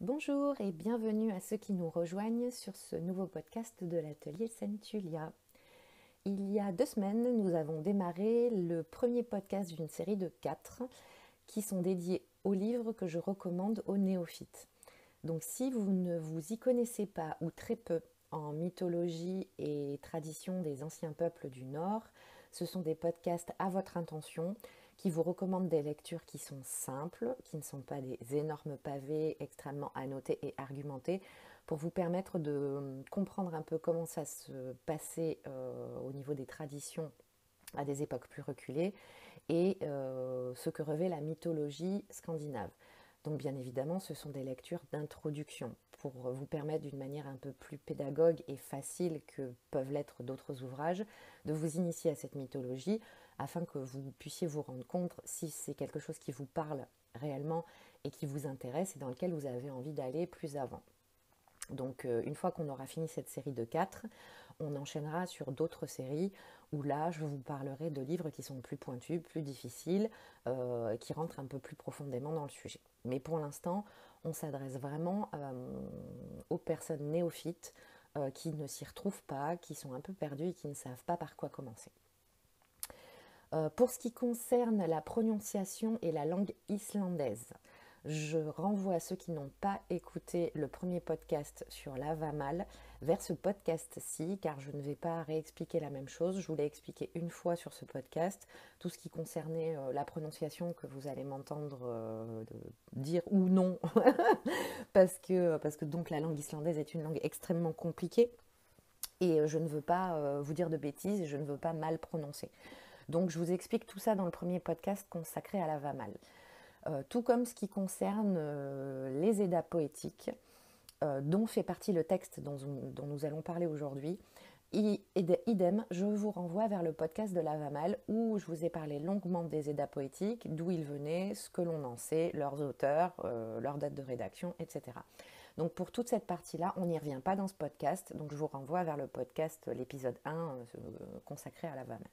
Bonjour et bienvenue à ceux qui nous rejoignent sur ce nouveau podcast de l'atelier Centulia. Il y a 2 semaines, nous avons démarré le premier podcast d'une série de 4 qui sont dédiés aux livres que je recommande aux néophytes. Donc si vous ne vous y connaissez pas ou très peu en mythologie et tradition des anciens peuples du Nord, ce sont des podcasts à votre intention qui vous recommandent des lectures qui sont simples, qui ne sont pas des énormes pavés extrêmement annotés et argumentés, pour vous permettre de comprendre un peu comment ça se passait au niveau des traditions à des époques plus reculées et ce que revêt la mythologie scandinave. Donc bien évidemment, ce sont des lectures d'introduction pour vous permettre d'une manière un peu plus pédagogue et facile que peuvent l'être d'autres ouvrages, de vous initier à cette mythologie afin que vous puissiez vous rendre compte si c'est quelque chose qui vous parle réellement et qui vous intéresse et dans lequel vous avez envie d'aller plus avant. Donc une fois qu'on aura fini cette série de 4, on enchaînera sur d'autres séries où là je vous parlerai de livres qui sont plus pointus, plus difficiles, qui rentrent un peu plus profondément dans le sujet. Mais pour l'instant, on s'adresse vraiment aux personnes néophytes qui ne s'y retrouvent pas, qui sont un peu perdues et qui ne savent pas par quoi commencer. Pour ce qui concerne la prononciation et la langue islandaise, je renvoie à ceux qui n'ont pas écouté le premier podcast sur l'Avamal vers ce podcast-ci, car je ne vais pas réexpliquer la même chose. Je vous l'ai expliqué une fois sur ce podcast, tout ce qui concernait la prononciation que vous allez m'entendre dire ou non, parce que donc la langue islandaise est une langue extrêmement compliquée, et je ne veux pas vous dire de bêtises, et je ne veux pas mal prononcer. Donc je vous explique tout ça dans le premier podcast consacré à l'Avamal. Tout comme ce qui concerne les Eddas poétiques, dont fait partie le texte dont nous allons parler aujourd'hui. Idem, je vous renvoie vers le podcast de l'Avamal où je vous ai parlé longuement des Eddas poétiques, d'où ils venaient, ce que l'on en sait, leurs auteurs, leur date de rédaction, etc. Donc pour toute cette partie-là, on n'y revient pas dans ce podcast, donc je vous renvoie vers le podcast, l'épisode 1 consacré à l'Avamal.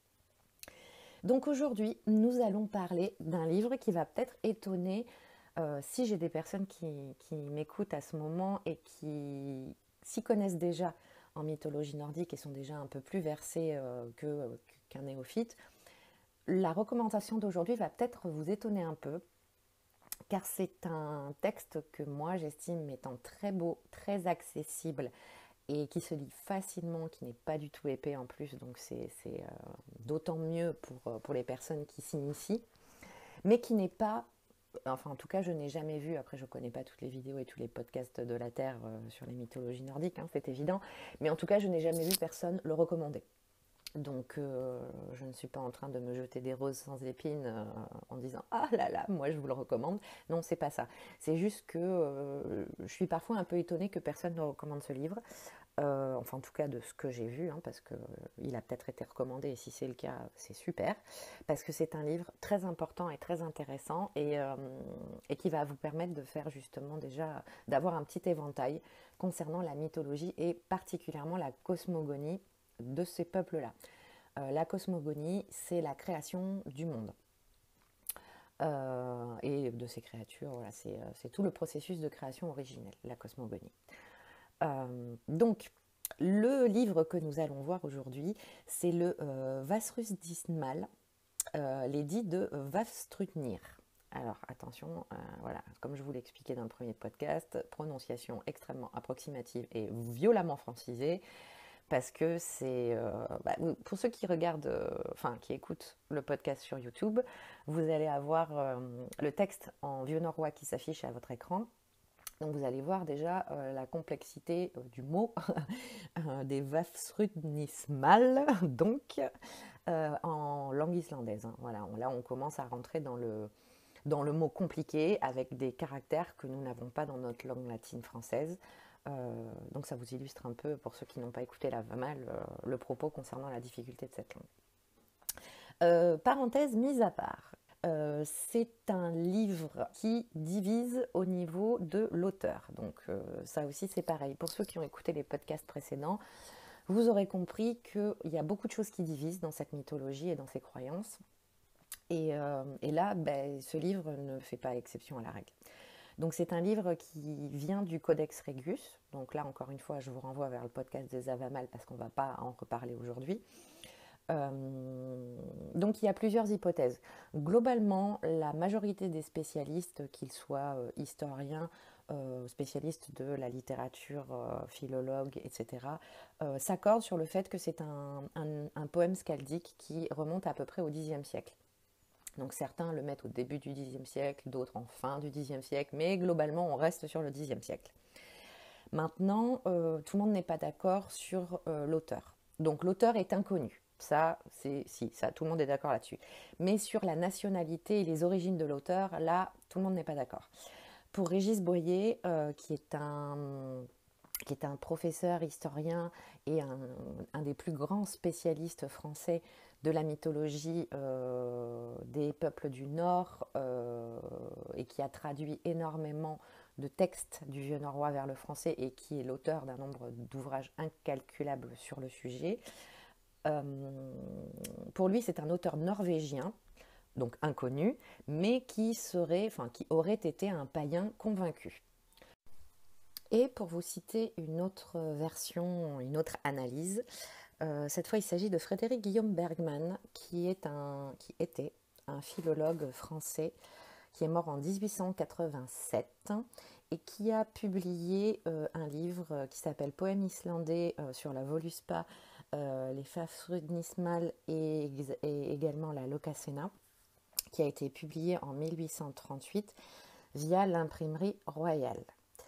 Donc aujourd'hui, nous allons parler d'un livre qui va peut-être étonner si j'ai des personnes qui m'écoutent à ce moment et qui s'y connaissent déjà en mythologie nordique et sont déjà un peu plus versées qu'un néophyte. La recommandation d'aujourd'hui va peut-être vous étonner un peu, car c'est un texte que moi j'estime étant très beau, très accessible et qui se lit facilement, qui n'est pas du tout épais en plus, donc c'est d'autant mieux pour les personnes qui s'initient, mais qui n'est pas, enfin en tout cas je n'ai jamais vu, après je ne connais pas toutes les vidéos et tous les podcasts de la Terre sur les mythologies nordiques, hein, c'est évident, mais en tout cas je n'ai jamais vu personne le recommander. Donc je ne suis pas en train de me jeter des roses sans épines en disant « Ah là là, moi je vous le recommande ». Non, c'est pas ça. C'est juste que je suis parfois un peu étonnée que personne ne recommande ce livre. Enfin en tout cas de ce que j'ai vu, hein, parce qu'il a peut-être été recommandé et si c'est le cas, c'est super. Parce que c'est un livre très important et très intéressant et qui va vous permettre de faire justement déjà, d'avoir un petit éventail concernant la mythologie et particulièrement la cosmogonie de ces peuples-là. La cosmogonie, c'est la création du monde et de ces créatures. Voilà, c'est tout le processus de création originelle, la cosmogonie. Donc, le livre que nous allons voir aujourd'hui, c'est le Vafthrudnismal, l'édit de Vafthrûdnir. Alors attention, voilà, comme je vous l'ai expliqué dans le premier podcast, prononciation extrêmement approximative et violemment francisée, parce que c'est, pour ceux qui regardent, qui écoutent le podcast sur YouTube, vous allez avoir le texte en vieux norrois qui s'affiche à votre écran. Donc vous allez voir déjà la complexité du mot des Vafthrudnismal, donc en langue islandaise. Hein. Voilà, là on commence à rentrer dans le mot compliqué avec des caractères que nous n'avons pas dans notre langue latine française. Donc ça vous illustre un peu, pour ceux qui n'ont pas écouté l'Avamal, le propos concernant la difficulté de cette langue. Parenthèse mise à part. C'est un livre qui divise au niveau de l'auteur. Donc ça aussi c'est pareil. Pour ceux qui ont écouté les podcasts précédents, vous aurez compris qu'il y a beaucoup de choses qui divisent dans cette mythologie et dans ces croyances. Et là, ce livre ne fait pas exception à la règle. Donc c'est un livre qui vient du Codex Regius. Donc là, encore une fois, je vous renvoie vers le podcast des Avamal parce qu'on ne va pas en reparler aujourd'hui. Donc il y a plusieurs hypothèses. Globalement, la majorité des spécialistes, qu'ils soient historiens, spécialistes de la littérature, philologues, etc., s'accordent sur le fait que c'est un poème skaldique qui remonte à peu près au Xe siècle. Donc certains le mettent au début du Xe siècle, d'autres en fin du Xe siècle, mais globalement on reste sur le Xe siècle. Maintenant, tout le monde n'est pas d'accord sur l'auteur. Donc l'auteur est inconnu. Ça, tout le monde est d'accord là-dessus. Mais sur la nationalité et les origines de l'auteur, là, tout le monde n'est pas d'accord. Pour Régis Boyer, qui est un professeur, historien et un des plus grands spécialistes français de la mythologie des peuples du Nord et qui a traduit énormément de textes du vieux norrois vers le français et qui est l'auteur d'un nombre d'ouvrages incalculables sur le sujet. Pour lui, c'est un auteur norvégien, donc inconnu, mais qui aurait été un païen convaincu. Et pour vous citer une autre version, une autre analyse, cette fois il s'agit de Frédéric Guillaume Bergman, qui était un philologue français qui est mort en 1887 et qui a publié un livre qui s'appelle Poème islandais sur la Voluspa, les Fafnir et également la Lokasenna, qui a été publié en 1838 via l'imprimerie royale.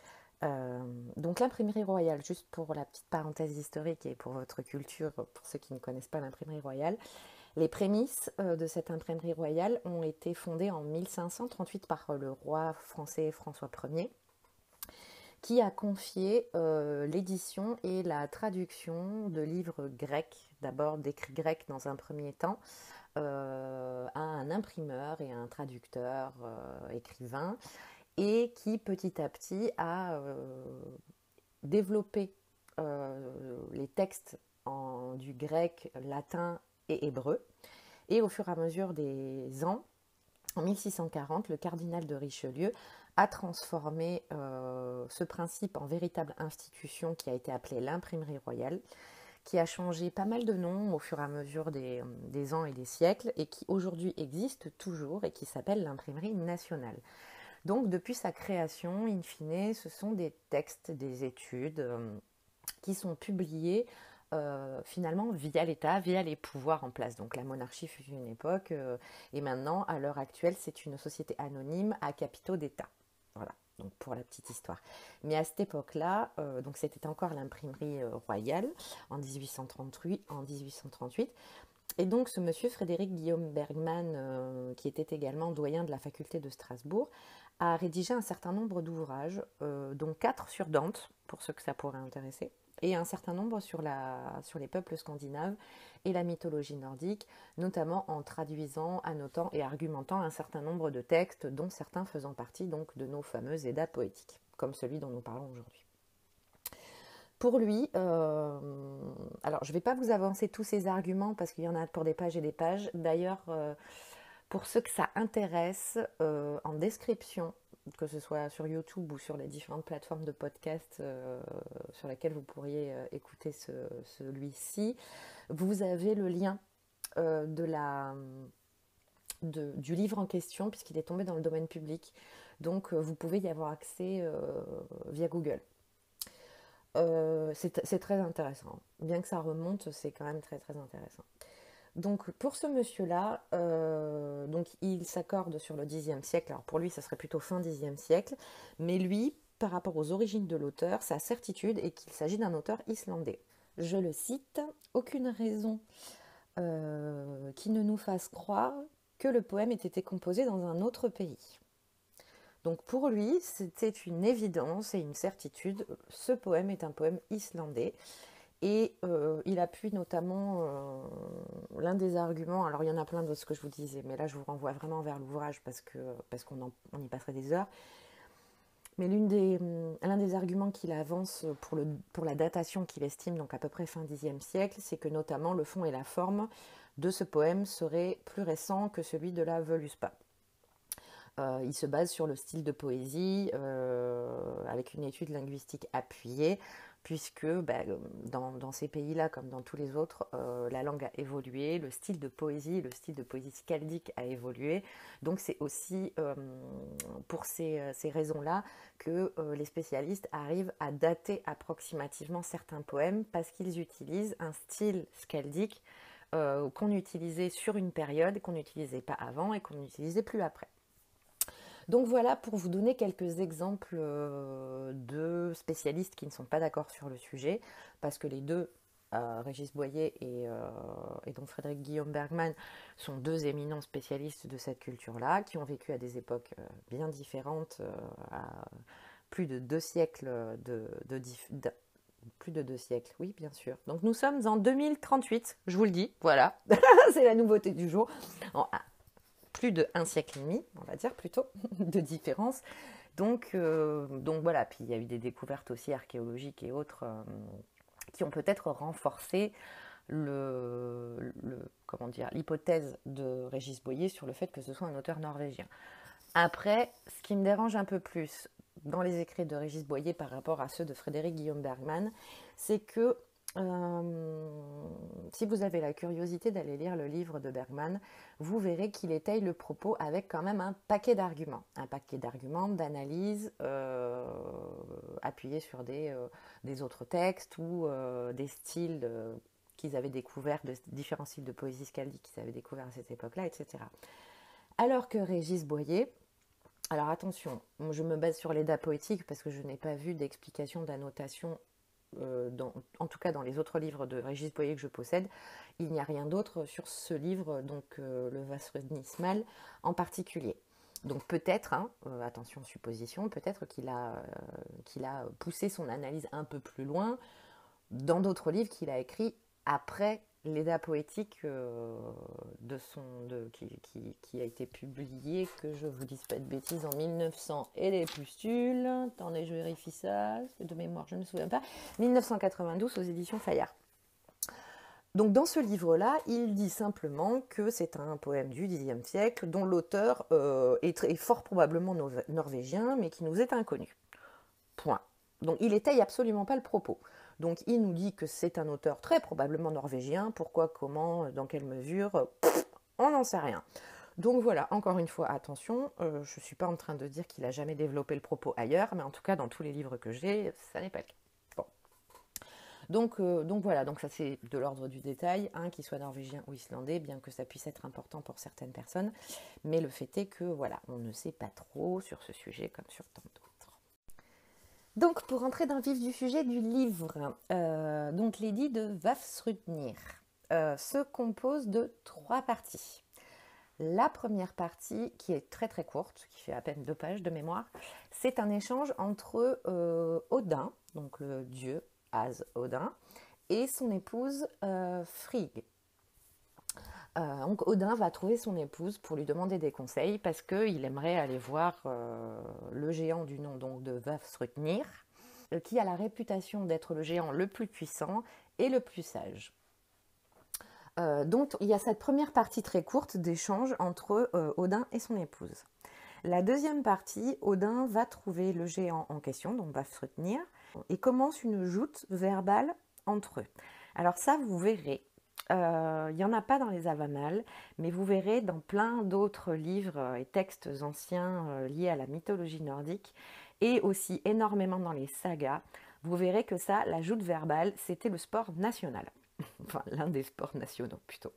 Donc l'imprimerie royale, juste pour la petite parenthèse historique et pour votre culture, pour ceux qui ne connaissent pas l'imprimerie royale, les prémices de cette imprimerie royale ont été fondées en 1538 par le roi français François Ier, qui a confié l'édition et la traduction de livres grecs, d'abord d'écrits grecs dans un premier temps, à un imprimeur et à un traducteur écrivain, et qui petit à petit a développé les textes du grec, latin et hébreu. Et au fur et à mesure des ans, en 1640, le cardinal de Richelieu a transformé ce principe en véritable institution qui a été appelée l'imprimerie royale, qui a changé pas mal de noms au fur et à mesure des ans et des siècles, et qui aujourd'hui existe toujours et qui s'appelle l'imprimerie nationale. Donc depuis sa création, in fine, ce sont des textes, des études qui sont publiés finalement via l'État, via les pouvoirs en place. Donc la monarchie fut une époque et maintenant, à l'heure actuelle, c'est une société anonyme à capitaux d'État. Voilà, donc pour la petite histoire. Mais à cette époque-là, donc c'était encore l'imprimerie royale en 1838. Et donc ce monsieur Frédéric Guillaume Bergman, qui était également doyen de la faculté de Strasbourg, a rédigé un certain nombre d'ouvrages, dont 4 sur Dante, pour ceux que ça pourrait intéresser, et un certain nombre sur les peuples scandinaves et la mythologie nordique, notamment en traduisant, annotant et argumentant un certain nombre de textes, dont certains faisant partie donc de nos fameux Eddas poétiques, comme celui dont nous parlons aujourd'hui. Pour lui, alors je ne vais pas vous avancer tous ces arguments parce qu'il y en a pour des pages et des pages. D'ailleurs, pour ceux que ça intéresse, en description, que ce soit sur YouTube ou sur les différentes plateformes de podcast sur lesquelles vous pourriez écouter celui-ci, vous avez le lien du livre en question, puisqu'il est tombé dans le domaine public. Donc vous pouvez y avoir accès via Google. C'est très intéressant. Bien que ça remonte, c'est quand même très très intéressant. Donc pour ce monsieur-là, donc il s'accorde sur le Xe siècle. Alors pour lui, ça serait plutôt fin Xe siècle. Mais lui, par rapport aux origines de l'auteur, sa certitude est qu'il s'agit d'un auteur islandais. Je le cite, « Aucune raison qui ne nous fasse croire que le poème ait été composé dans un autre pays. » Donc pour lui, c'était une évidence et une certitude. Ce poème est un poème islandais. Et il appuie notamment l'un des arguments, alors il y en a plein de ce que je vous disais, mais là je vous renvoie vraiment vers l'ouvrage parce qu'on y passerait des heures. Mais l'un des arguments qu'il avance pour la datation qu'il estime, donc à peu près fin Xe siècle, c'est que notamment le fond et la forme de ce poème seraient plus récents que celui de la Voluspa. Il se base sur le style de poésie avec une étude linguistique appuyée, puisque dans ces pays-là, comme dans tous les autres, la langue a évolué, le style de poésie skaldique a évolué. Donc c'est aussi pour ces raisons-là que les spécialistes arrivent à dater approximativement certains poèmes, parce qu'ils utilisent un style skaldique qu'on utilisait sur une période, qu'on n'utilisait pas avant et qu'on n'utilisait plus après. Donc voilà pour vous donner quelques exemples de spécialistes qui ne sont pas d'accord sur le sujet, parce que les deux, Régis Boyer et donc Frédéric Guillaume Bergman, sont deux éminents spécialistes de cette culture-là, qui ont vécu à des époques bien différentes, à plus de 2 siècles plus de 2 siècles, oui, bien sûr. Donc nous sommes en 2038, je vous le dis, voilà, c'est la nouveauté du jour. Plus de 1 siècle et demi, on va dire plutôt, de différence. Donc voilà, puis il y a eu des découvertes aussi archéologiques et autres qui ont peut-être renforcé l'hypothèse de Régis Boyer sur le fait que ce soit un auteur norvégien. Après, ce qui me dérange un peu plus dans les écrits de Régis Boyer par rapport à ceux de Frédéric Guillaume Bergman, c'est que si vous avez la curiosité d'aller lire le livre de Bergman, vous verrez qu'il étaye le propos avec quand même un paquet d'arguments, d'analyses appuyés sur des autres textes ou des styles qu'ils avaient découverts, de différents styles de poésie skaldique qu'ils avaient découverts à cette époque-là, etc. Alors que Régis Boyer, alors attention, je me base sur l'état poétique parce que je n'ai pas vu d'explication, d'annotation en tout cas dans les autres livres de Régis Boyer que je possède, il n'y a rien d'autre sur ce livre, donc le Vassrudnismal en particulier. Donc peut-être, attention supposition, peut-être qu'il a poussé son analyse un peu plus loin dans d'autres livres qu'il a écrits après l'Éda poétique qui a été publié, que je vous dise pas de bêtises, en 1900 et des pustules. Attendez, je vérifie ça, de mémoire, je ne me souviens pas. 1992 aux éditions Fayard. Donc dans ce livre-là, il dit simplement que c'est un poème du Xe siècle dont l'auteur est fort probablement norvégien, mais qui nous est inconnu. Point. Donc il étaye absolument pas le propos. Donc il nous dit que c'est un auteur très probablement norvégien. Pourquoi, comment, dans quelle mesure, on n'en sait rien. Donc voilà, encore une fois, attention, je ne suis pas en train de dire qu'il n'a jamais développé le propos ailleurs, mais en tout cas dans tous les livres que j'ai, ça n'est pas le cas. Bon. Donc voilà, donc ça c'est de l'ordre du détail, qu'il soit norvégien ou islandais, bien que ça puisse être important pour certaines personnes, mais le fait est que voilà, on ne sait pas trop sur ce sujet comme sur tant d'autres. Donc, pour entrer dans le vif du sujet du livre, donc l'édit de Vafthrûdnir se compose de 3 parties. La première partie, qui est très très courte, qui fait à peine 2 pages de mémoire, c'est un échange entre Odin, donc le dieu As Odin, et son épouse Frigg. Donc Odin va trouver son épouse pour lui demander des conseils parce qu'il aimerait aller voir le géant du nom donc de Vafthrûdnir, qui a la réputation d'être le géant le plus puissant et le plus sage. Donc il y a cette première partie très courte d'échange entre Odin et son épouse. La deuxième partie, Odin va trouver le géant en question, donc Vafthrûdnir, et commence une joute verbale entre eux. Alors ça, vous verrez. Il n'y en a pas dans les Avanales, mais vous verrez dans plein d'autres livres et textes anciens liés à la mythologie nordique, et aussi énormément dans les sagas, vous verrez que ça, la joute verbale, c'était le sport national. Enfin, l'un des sports nationaux plutôt.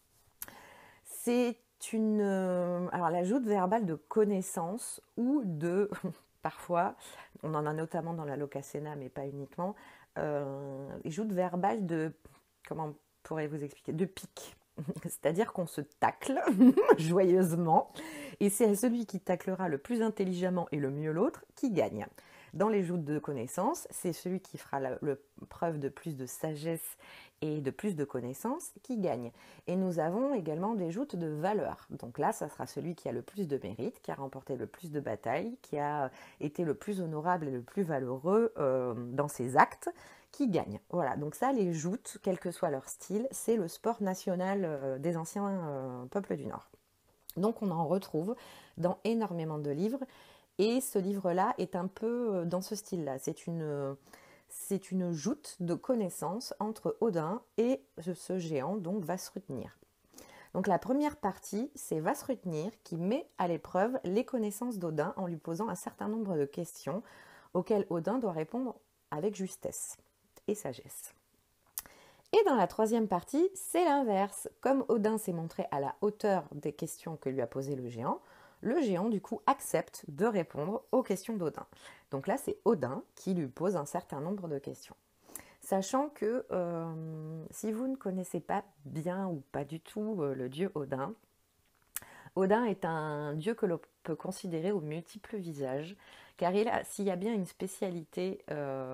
C'est alors la joute verbale de connaissance ou de, parfois, on en a notamment dans la Lokasenna, mais pas uniquement, joute verbale de, comment pourrais-vous expliquer, de pique. C'est-à-dire qu'on se tacle joyeusement, et c'est celui qui taclera le plus intelligemment et le mieux l'autre qui gagne. Dans les joutes de connaissances, c'est celui qui fera preuve de plus de sagesse et de plus de connaissances qui gagne. Et nous avons également des joutes de valeur. Donc là, ça sera celui qui a le plus de mérite, qui a remporté le plus de batailles, qui a été le plus honorable et le plus valeureux dans ses actes, qui gagne. Voilà, donc ça, les joutes, quel que soit leur style, c'est le sport national des anciens peuples du Nord. Donc on en retrouve dans énormément de livres. Et ce livre-là est un peu dans ce style-là. C'est une joute de connaissances entre Odin et ce géant, donc Vassrûtnir. Donc la première partie, c'est Vassrûtnir qui met à l'épreuve les connaissances d'Odin en lui posant un certain nombre de questions auxquelles Odin doit répondre avec justesse et sagesse. Et dans la troisième partie, c'est l'inverse. Comme Odin s'est montré à la hauteur des questions que lui a posées le géant du coup accepte de répondre aux questions d'Odin. Donc là, c'est Odin qui lui pose un certain nombre de questions. Sachant que si vous ne connaissez pas bien ou pas du tout le dieu Odin, Odin est un dieu que l'on peut considérer aux multiples visages, car s'il y a bien une spécialité,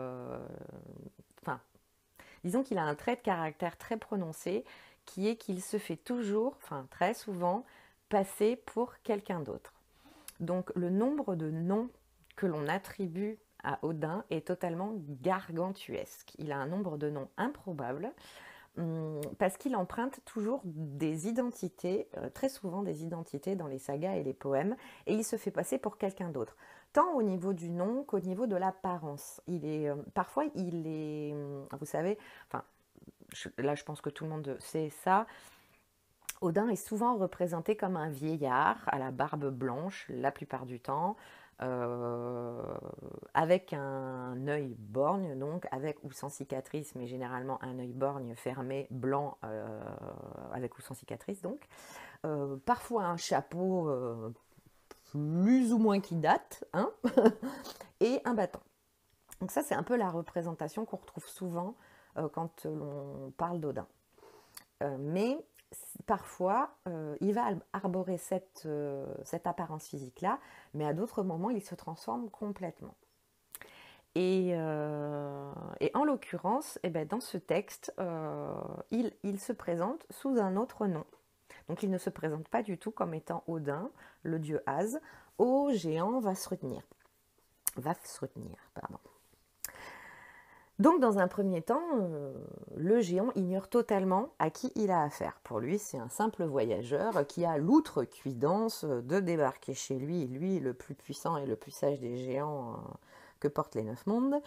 disons qu'il a un trait de caractère très prononcé, qui est qu'il se fait toujours, très souvent, passer pour quelqu'un d'autre. Donc le nombre de noms que l'on attribue à Odin est totalement gargantuesque. Il a un nombre de noms improbable parce qu'il emprunte toujours des identités, très souvent des identités dans les sagas et les poèmes, et il se fait passer pour quelqu'un d'autre. Tant au niveau du nom qu'au niveau de l'apparence. Parfois, vous savez, là je pense que tout le monde sait ça, Odin est souvent représenté comme un vieillard à la barbe blanche la plupart du temps, avec un œil borgne, donc avec ou sans cicatrice, mais généralement un œil borgne fermé, blanc, avec ou sans cicatrice donc. Parfois un chapeau plus ou moins qui date, hein et un bâton. Donc ça c'est un peu la représentation qu'on retrouve souvent quand l'on parle d'Odin. Mais parfois, il va arborer cette apparence physique-là, mais à d'autres moments, il se transforme complètement. Et en l'occurrence, dans ce texte, il se présente sous un autre nom. Donc il ne se présente pas du tout comme étant Odin, le dieu Az, au géant Vassrûtnir. Donc dans un premier temps, le géant ignore totalement à qui il a affaire. Pour lui, c'est un simple voyageur qui a l'outrecuidance de débarquer chez lui, lui le plus puissant et le plus sage des géants que portent les 9 mondes.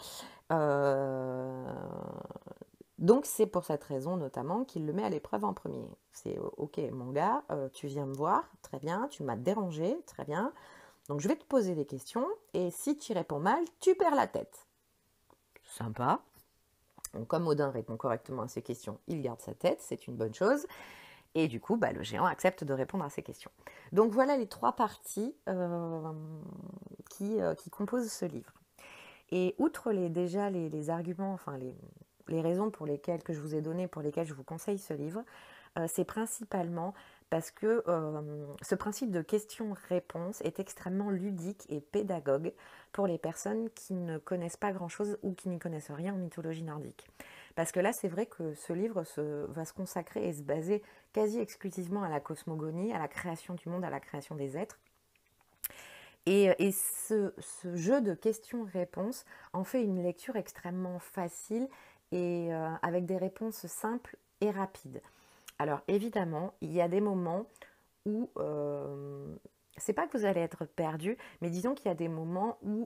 Donc c'est pour cette raison notamment qu'il le met à l'épreuve en premier. C'est ok mon gars, tu viens me voir, très bien, tu m'as dérangé, très bien. Donc je vais te poser des questions et si tu réponds mal, tu perds la tête. Sympa. Donc, comme Odin répond correctement à ces questions, il garde sa tête, c'est une bonne chose. Et du coup, le géant accepte de répondre à ces questions. Donc voilà les 3 parties qui composent ce livre. Et outre les arguments, les raisons que je vous ai données, pour lesquelles je vous conseille ce livre, c'est principalement parce que ce principe de question-réponse est extrêmement ludique et pédagogue pour les personnes qui ne connaissent pas grand-chose ou qui n'y connaissent rien en mythologie nordique. Parce que là, c'est vrai que ce livre va se consacrer et se baser quasi exclusivement à la cosmogonie, à la création du monde, à la création des êtres. Et ce jeu de questions-réponses en fait une lecture extrêmement facile et avec des réponses simples et rapides. Alors évidemment, il y a des moments où, c'est pas que vous allez être perdu, mais disons qu'il y a des moments où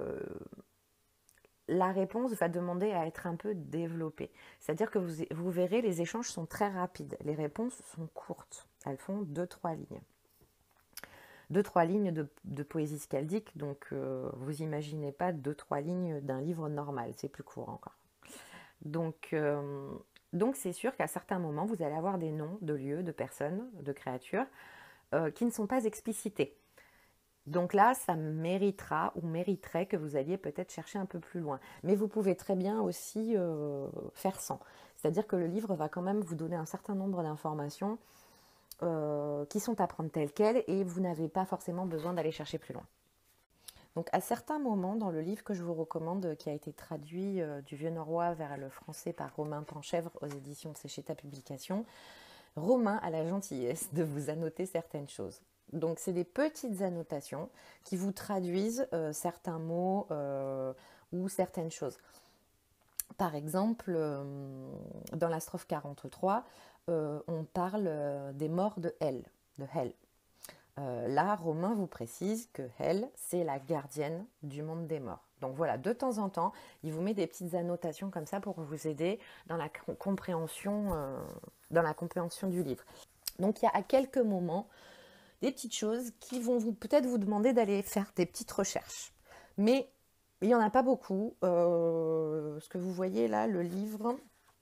la réponse va demander à être un peu développée. C'est-à-dire que vous verrez, les échanges sont très rapides, les réponses sont courtes, elles font 2-3 lignes. 2-3 lignes de poésie skaldique, donc vous imaginez pas 2-3 lignes d'un livre normal, c'est plus court encore. Donc c'est sûr qu'à certains moments, vous allez avoir des noms de lieux, de personnes, de créatures qui ne sont pas explicités. Donc là, ça méritera ou mériterait que vous alliez peut-être chercher un peu plus loin. Mais vous pouvez très bien aussi faire sans. C'est-à-dire que le livre va quand même vous donner un certain nombre d'informations qui sont à prendre telles quelles et vous n'avez pas forcément besoin d'aller chercher plus loin. Donc à certains moments dans le livre que je vous recommande, qui a été traduit du vieux norrois vers le français par Romain Panchèvre aux éditions Sécheta Publications, Romain a la gentillesse de vous annoter certaines choses. Donc c'est des petites annotations qui vous traduisent certains mots ou certaines choses. Par exemple, dans la strophe 43, on parle des morts de Hel. Là, Romain vous précise que elle, c'est la gardienne du monde des morts. Donc voilà, de temps en temps, il vous met des petites annotations comme ça pour vous aider dans la compréhension du livre. Donc il y a à quelques moments des petites choses qui vont peut-être vous demander d'aller faire des petites recherches. Mais il n'y en a pas beaucoup. Ce que vous voyez là, le livre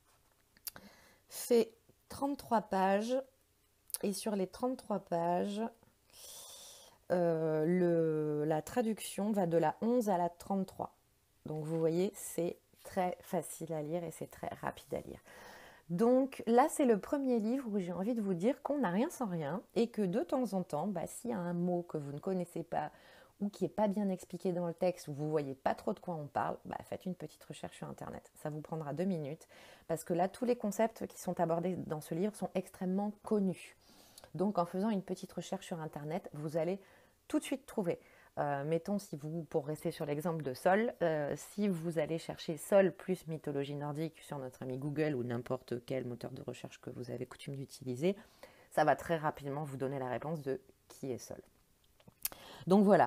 fait 33 pages. Et sur les 33 pages, la traduction va de la 11 à la 33. Donc vous voyez, c'est très facile à lire et c'est très rapide à lire. Donc là, c'est le premier livre où j'ai envie de vous dire qu'on n'a rien sans rien et que de temps en temps, s'il y a un mot que vous ne connaissez pas ou qui n'est pas bien expliqué dans le texte ou vous ne voyez pas trop de quoi on parle, faites une petite recherche sur Internet. Ça vous prendra 2 minutes parce que là, tous les concepts qui sont abordés dans ce livre sont extrêmement connus. Donc en faisant une petite recherche sur Internet, vous allez tout de suite trouver. Mettons, pour rester sur l'exemple de Sol, si vous allez chercher Sol plus mythologie nordique sur notre ami Google ou n'importe quel moteur de recherche que vous avez coutume d'utiliser, ça va très rapidement vous donner la réponse de qui est Sol. Donc voilà.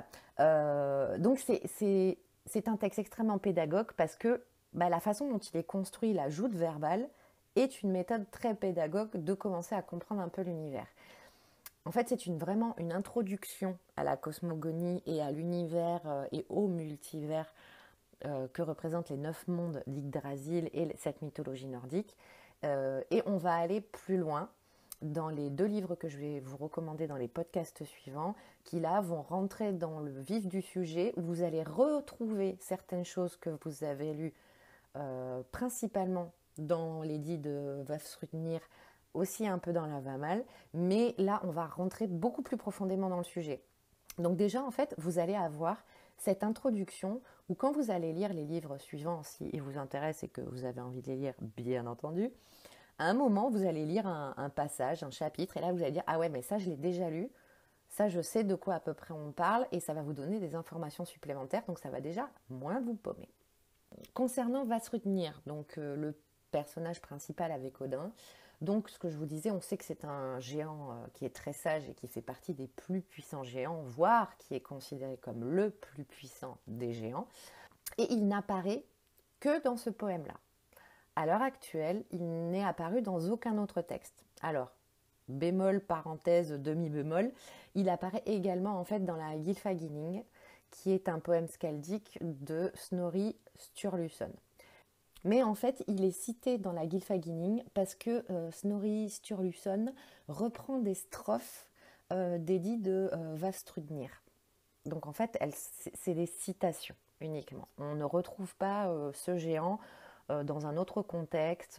Donc c'est un texte extrêmement pédagogue parce que la façon dont il est construit, la joute verbale, est une méthode très pédagogue de commencer à comprendre un peu l'univers. En fait, c'est vraiment une introduction à la cosmogonie et à l'univers et au multivers que représentent les 9 mondes d'Yggdrasil et cette mythologie nordique. Et on va aller plus loin dans les 2 livres que je vais vous recommander dans les podcasts suivants, qui là vont rentrer dans le vif du sujet, où vous allez retrouver certaines choses que vous avez lues principalement dans l'édit de Vafthrûdnir, aussi un peu dans la Vamal, mais là on va rentrer beaucoup plus profondément dans le sujet. Donc déjà en fait vous allez avoir cette introduction où quand vous allez lire les livres suivants, si ils vous intéressent et que vous avez envie de les lire bien entendu, à un moment vous allez lire un passage, un chapitre, et là vous allez dire ah ouais mais ça je l'ai déjà lu, ça je sais de quoi à peu près on parle, et ça va vous donner des informations supplémentaires, donc ça va déjà moins vous paumer. Concernant Vafthrûdnir, donc le personnage principal avec Odin, donc ce que je vous disais, on sait que c'est un géant qui est très sage et qui fait partie des plus puissants géants, voire qui est considéré comme le plus puissant des géants. Et il n'apparaît que dans ce poème-là. À l'heure actuelle, il n'est apparu dans aucun autre texte. Alors, bémol, parenthèse, demi-bémol, il apparaît également en fait dans la Gylfaginning, qui est un poème skaldique de Snorri Sturluson. Mais en fait, il est cité dans la Gylfaginning parce que Snorri Sturluson reprend des strophes d'édits de Vafthrûdnir. Donc en fait, c'est des citations uniquement. On ne retrouve pas ce géant dans un autre contexte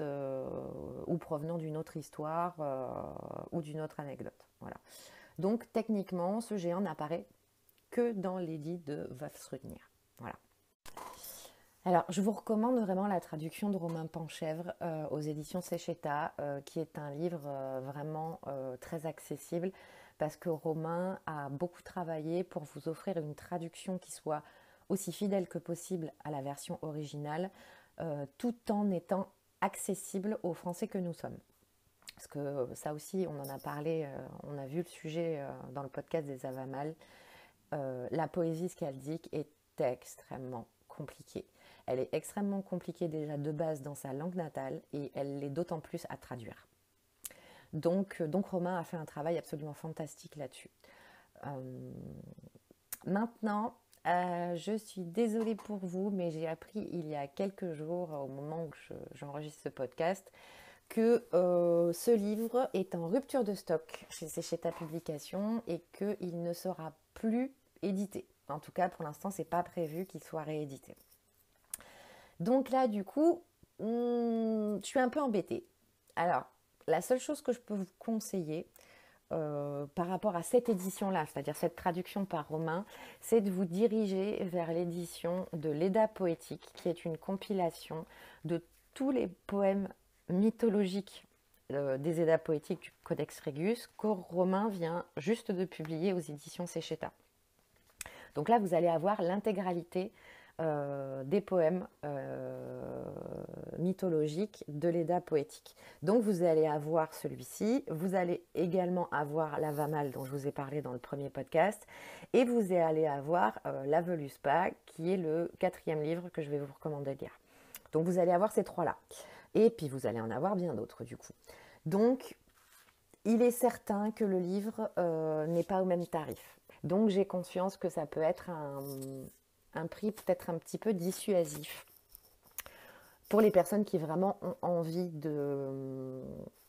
ou provenant d'une autre histoire ou d'une autre anecdote. Voilà. Donc techniquement, ce géant n'apparaît que dans l'édit de Vafthrûdnir. Voilà. Alors, je vous recommande vraiment la traduction de Romain Penchèvre aux éditions Sécheta, qui est un livre vraiment très accessible parce que Romain a beaucoup travaillé pour vous offrir une traduction qui soit aussi fidèle que possible à la version originale, tout en étant accessible aux Français que nous sommes. Parce que ça aussi, on en a parlé, on a vu le sujet dans le podcast des Avamal. La poésie skaldique est extrêmement compliquée. Elle est extrêmement compliquée déjà de base dans sa langue natale et elle l'est d'autant plus à traduire. Donc Romain a fait un travail absolument fantastique là-dessus. Maintenant, je suis désolée pour vous, mais j'ai appris il y a quelques jours, au moment où j'enregistre ce podcast, que ce livre est en rupture de stock chez Sécheta Publications et qu'il ne sera plus édité. En tout cas, pour l'instant, c'est pas prévu qu'il soit réédité. Donc là, du coup, je suis un peu embêtée. Alors, la seule chose que je peux vous conseiller par rapport à cette édition-là, c'est-à-dire cette traduction par Romain, c'est de vous diriger vers l'édition de l'Edda poétique, qui est une compilation de tous les poèmes mythologiques des Eddas poétiques du Codex Regius que Romain vient juste de publier aux éditions Sécheta. Donc là, vous allez avoir l'intégralité des poèmes mythologiques de l'Edda poétique. Donc vous allez avoir celui-ci, vous allez également avoir la Vamal dont je vous ai parlé dans le premier podcast, et vous allez avoir la Völuspá qui est le 4e livre que je vais vous recommander de lire. Donc vous allez avoir ces trois-là. Et puis vous allez en avoir bien d'autres du coup. Donc il est certain que le livre n'est pas au même tarif. Donc j'ai conscience que ça peut être un prix peut-être un petit peu dissuasif pour les personnes qui vraiment ont envie de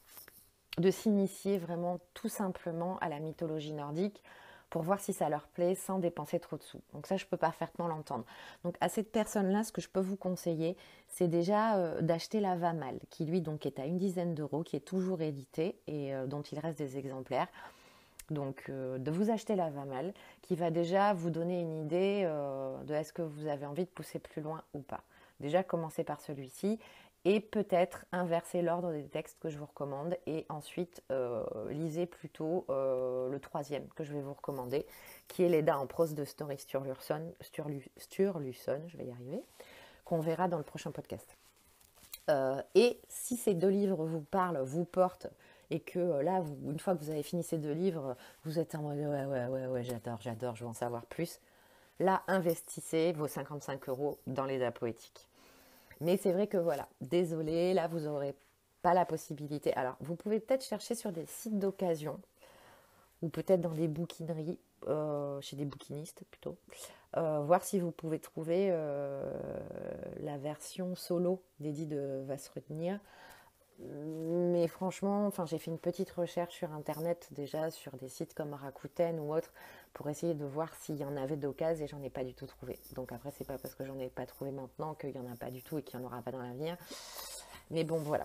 s'initier vraiment tout simplement à la mythologie nordique pour voir si ça leur plaît sans dépenser trop de sous. Donc ça, je peux parfaitement l'entendre. Donc à cette personne-là, ce que je peux vous conseiller, c'est déjà d'acheter la Vamal, qui lui donc est à une dizaine d'euros, qui est toujours édité et dont il reste des exemplaires. Donc de vous acheter la Vamal, qui va déjà vous donner une idée de est-ce que vous avez envie de pousser plus loin ou pas. Déjà commencer par celui-ci et peut-être inverser l'ordre des textes que je vous recommande et ensuite lisez plutôt le 3e que je vais vous recommander, qui est l'Edda en prose de Snorri Sturluson, je vais y arriver, qu'on verra dans le prochain podcast. Et si ces 2 livres vous parlent, vous portent, et que là, une fois que vous avez fini ces 2 livres, vous êtes en mode ouais, j'adore, je veux en savoir plus. Là, investissez vos 55 € dans l'Edda poétique. Mais c'est vrai que voilà, désolé, là, vous n'aurez pas la possibilité. Alors, vous pouvez peut-être chercher sur des sites d'occasion, ou peut-être dans des bouquineries, chez des bouquinistes plutôt, voir si vous pouvez trouver la version solo d'Edith de Vassrudnir. Mais franchement, j'ai fait une petite recherche sur internet déjà sur des sites comme Rakuten ou autres pour essayer de voir s'il y en avait d'occasion et j'en ai pas du tout trouvé. Donc après, c'est pas parce que j'en ai pas trouvé maintenant qu'il y en a pas du tout et qu'il y en aura pas dans l'avenir. Mais bon, voilà.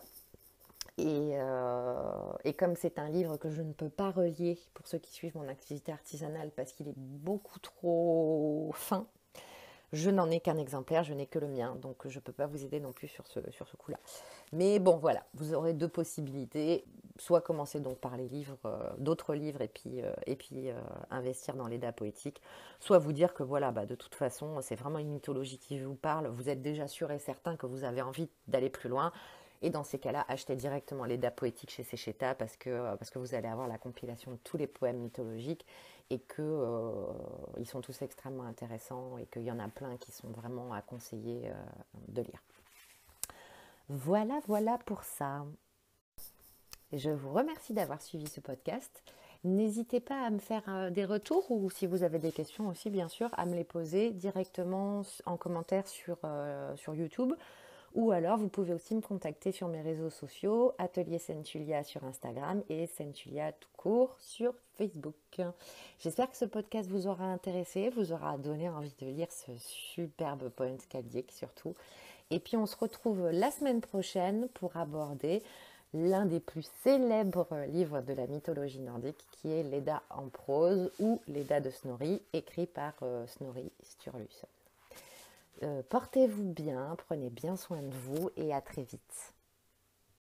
Et comme c'est un livre que je ne peux pas relier pour ceux qui suivent mon activité artisanale parce qu'il est beaucoup trop fin, je n'en ai qu'un exemplaire, je n'ai que le mien, donc je ne peux pas vous aider non plus sur ce coup-là. Mais bon, voilà, vous aurez 2 possibilités. Soit commencer donc par les livres, d'autres livres, et puis investir dans l'Edda poétique. Soit vous dire que voilà, de toute façon, c'est vraiment une mythologie qui vous parle. Vous êtes déjà sûr et certain que vous avez envie d'aller plus loin. Et dans ces cas-là, achetez directement l'Edda poétique chez Sécheta parce que vous allez avoir la compilation de tous les poèmes mythologiques et qu'ils sont tous extrêmement intéressants et qu'il y en a plein qui sont vraiment à conseiller de lire. Voilà pour ça. Je vous remercie d'avoir suivi ce podcast. N'hésitez pas à me faire des retours ou si vous avez des questions aussi, bien sûr, à me les poser directement en commentaire sur YouTube. Ou alors, vous pouvez aussi me contacter sur mes réseaux sociaux, Atelier Centulia sur Instagram et Centulia tout court sur Facebook. J'espère que ce podcast vous aura intéressé, vous aura donné envie de lire ce superbe poème skaldique surtout. Et puis, on se retrouve la semaine prochaine pour aborder l'un des plus célèbres livres de la mythologie nordique qui est l'Edda en prose ou l'Edda de Snorri, écrit par Snorri Sturluson. Portez-vous bien, prenez bien soin de vous et à très vite.